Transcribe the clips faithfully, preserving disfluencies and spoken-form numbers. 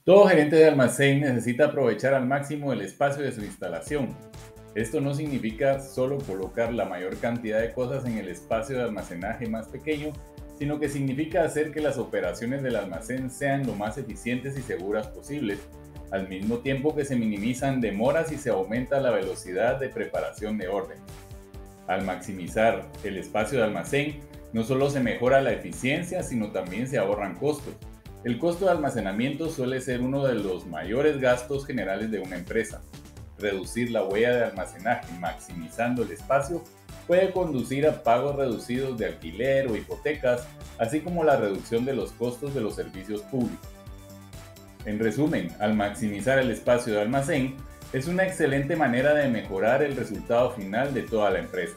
Todo gerente de almacén necesita aprovechar al máximo el espacio de su instalación. Esto no significa solo colocar la mayor cantidad de cosas en el espacio de almacenaje más pequeño, sino que significa hacer que las operaciones del almacén sean lo más eficientes y seguras posibles, al mismo tiempo que se minimizan demoras y se aumenta la velocidad de preparación de orden. Al maximizar el espacio de almacén, no solo se mejora la eficiencia, sino también se ahorran costos. El costo de almacenamiento suele ser uno de los mayores gastos generales de una empresa. Reducir la huella de almacenaje maximizando el espacio puede conducir a pagos reducidos de alquiler o hipotecas, así como la reducción de los costos de los servicios públicos. En resumen, al maximizar el espacio de almacén, es una excelente manera de mejorar el resultado final de toda la empresa.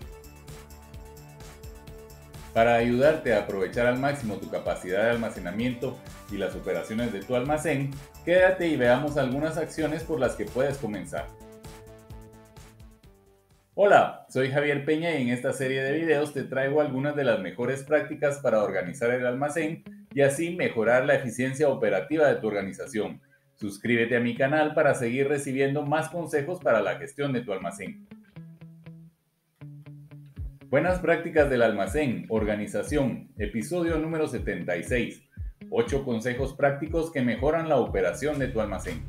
Para ayudarte a aprovechar al máximo tu capacidad de almacenamiento y las operaciones de tu almacén, quédate y veamos algunas acciones por las que puedes comenzar. Hola, soy Javier Peña y en esta serie de videos te traigo algunas de las mejores prácticas para organizar el almacén y así mejorar la eficiencia operativa de tu organización. Suscríbete a mi canal para seguir recibiendo más consejos para la gestión de tu almacén. Buenas prácticas del almacén, organización, episodio número setenta y seis. ocho consejos prácticos que mejoran la operación de tu almacén.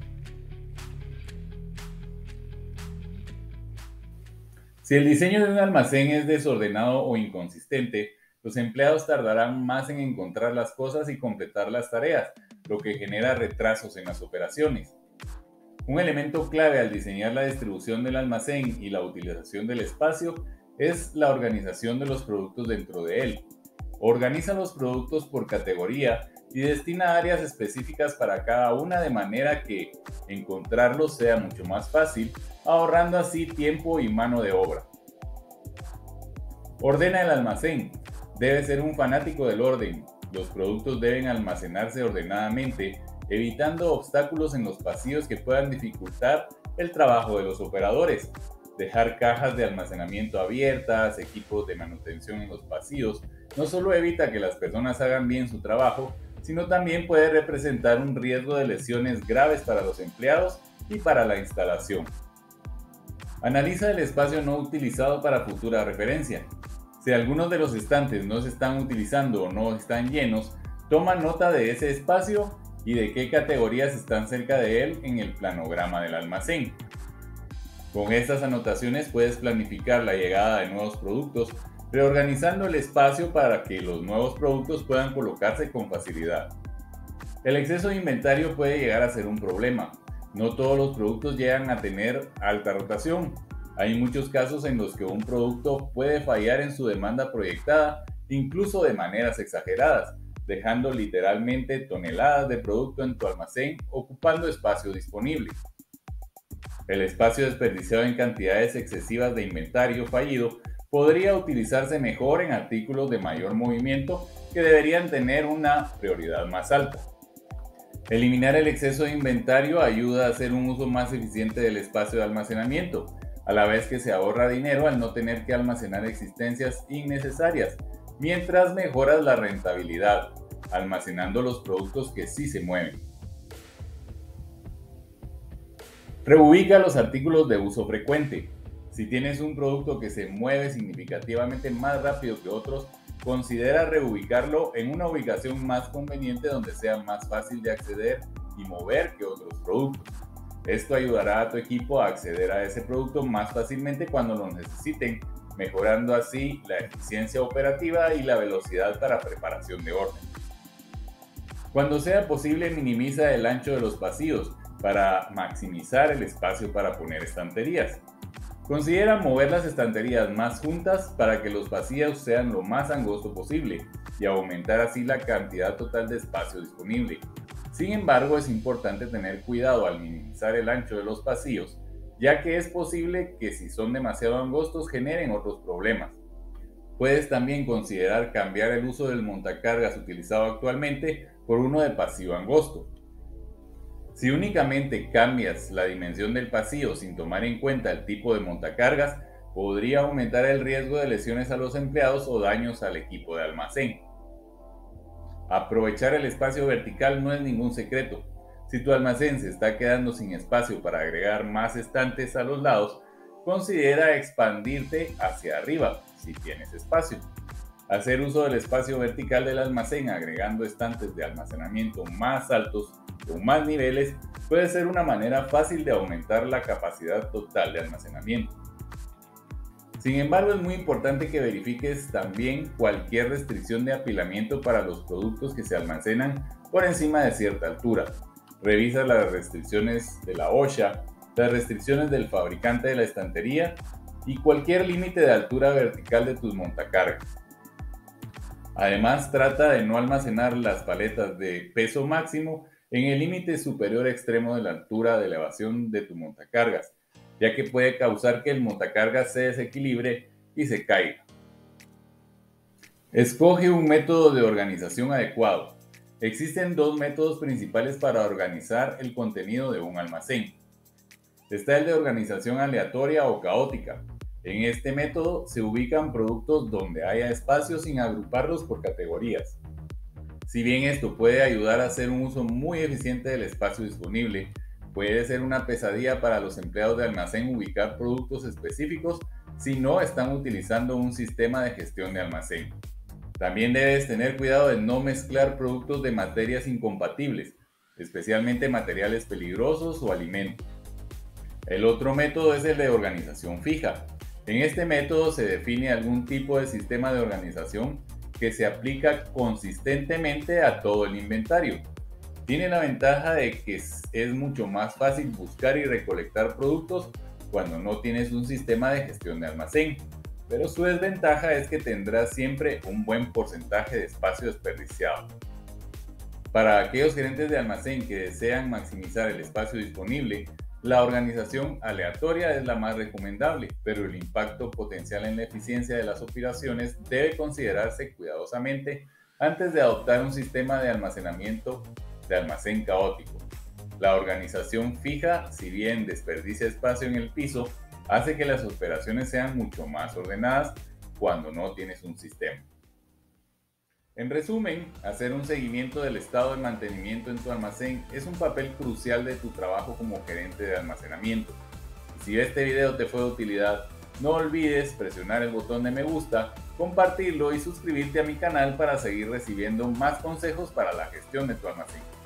Si el diseño de un almacén es desordenado o inconsistente, los empleados tardarán más en encontrar las cosas y completar las tareas, lo que genera retrasos en las operaciones. Un elemento clave al diseñar la distribución del almacén y la utilización del espacio es la organización de los productos dentro de él. Organiza los productos por categoría y destina áreas específicas para cada una de manera que encontrarlos sea mucho más fácil, ahorrando así tiempo y mano de obra. Ordena el almacén. Debe ser un fanático del orden. Los productos deben almacenarse ordenadamente, evitando obstáculos en los pasillos que puedan dificultar el trabajo de los operadores. Dejar cajas de almacenamiento abiertas, equipos de manutención en los pasillos, no solo evita que las personas hagan bien su trabajo, sino también puede representar un riesgo de lesiones graves para los empleados y para la instalación. Analiza el espacio no utilizado para futura referencia. Si algunos de los estantes no se están utilizando o no están llenos, toma nota de ese espacio y de qué categorías están cerca de él en el planograma del almacén. Con estas anotaciones puedes planificar la llegada de nuevos productos, reorganizando el espacio para que los nuevos productos puedan colocarse con facilidad. El exceso de inventario puede llegar a ser un problema. No todos los productos llegan a tener alta rotación. Hay muchos casos en los que un producto puede fallar en su demanda proyectada, incluso de maneras exageradas, dejando literalmente toneladas de producto en tu almacén ocupando espacio disponible. El espacio desperdiciado en cantidades excesivas de inventario fallido podría utilizarse mejor en artículos de mayor movimiento que deberían tener una prioridad más alta. Eliminar el exceso de inventario ayuda a hacer un uso más eficiente del espacio de almacenamiento, a la vez que se ahorra dinero al no tener que almacenar existencias innecesarias, mientras mejoras la rentabilidad, almacenando los productos que sí se mueven. Reubica los artículos de uso frecuente. Si tienes un producto que se mueve significativamente más rápido que otros, considera reubicarlo en una ubicación más conveniente donde sea más fácil de acceder y mover que otros productos. Esto ayudará a tu equipo a acceder a ese producto más fácilmente cuando lo necesiten, mejorando así la eficiencia operativa y la velocidad para preparación de orden. Cuando sea posible, minimiza el ancho de los pasillos para maximizar el espacio para poner estanterías. Considera mover las estanterías más juntas para que los pasillos sean lo más angosto posible y aumentar así la cantidad total de espacio disponible. Sin embargo, es importante tener cuidado al minimizar el ancho de los pasillos, ya que es posible que si son demasiado angostos generen otros problemas. Puedes también considerar cambiar el uso del montacargas utilizado actualmente por uno de pasillo angosto. Si únicamente cambias la dimensión del pasillo sin tomar en cuenta el tipo de montacargas, podría aumentar el riesgo de lesiones a los empleados o daños al equipo de almacén. Aprovechar el espacio vertical no es ningún secreto. Si tu almacén se está quedando sin espacio para agregar más estantes a los lados, considera expandirte hacia arriba si tienes espacio. Hacer uso del espacio vertical del almacén agregando estantes de almacenamiento más altos con más niveles puede ser una manera fácil de aumentar la capacidad total de almacenamiento. Sin embargo, es muy importante que verifiques también cualquier restricción de apilamiento para los productos que se almacenan por encima de cierta altura. Revisa las restricciones de la OSHA, las restricciones del fabricante de la estantería y cualquier límite de altura vertical de tus montacargas. Además, trata de no almacenar las paletas de peso máximo en el límite superior extremo de la altura de elevación de tu montacargas, ya que puede causar que el montacargas se desequilibre y se caiga. Escoge un método de organización adecuado. Existen dos métodos principales para organizar el contenido de un almacén. Está el de organización aleatoria o caótica. En este método se ubican productos donde haya espacio sin agruparlos por categorías. Si bien esto puede ayudar a hacer un uso muy eficiente del espacio disponible, puede ser una pesadilla para los empleados de almacén ubicar productos específicos si no están utilizando un sistema de gestión de almacén. También debes tener cuidado de no mezclar productos de materias incompatibles, especialmente materiales peligrosos o alimentos. El otro método es el de organización fija. En este método se define algún tipo de sistema de organización que se aplica consistentemente a todo el inventario. Tiene la ventaja de que es mucho más fácil buscar y recolectar productos cuando no tienes un sistema de gestión de almacén, pero su desventaja es que tendrás siempre un buen porcentaje de espacio desperdiciado. Para aquellos gerentes de almacén que desean maximizar el espacio disponible, la organización aleatoria es la más recomendable, pero el impacto potencial en la eficiencia de las operaciones debe considerarse cuidadosamente antes de adoptar un sistema de almacenamiento de almacén caótico. La organización fija, si bien desperdicia espacio en el piso, hace que las operaciones sean mucho más ordenadas cuando no tienes un sistema. En resumen, hacer un seguimiento del estado de mantenimiento en tu almacén es un papel crucial de tu trabajo como gerente de almacenamiento. Si este video te fue de utilidad, no olvides presionar el botón de me gusta, compartirlo y suscribirte a mi canal para seguir recibiendo más consejos para la gestión de tu almacén.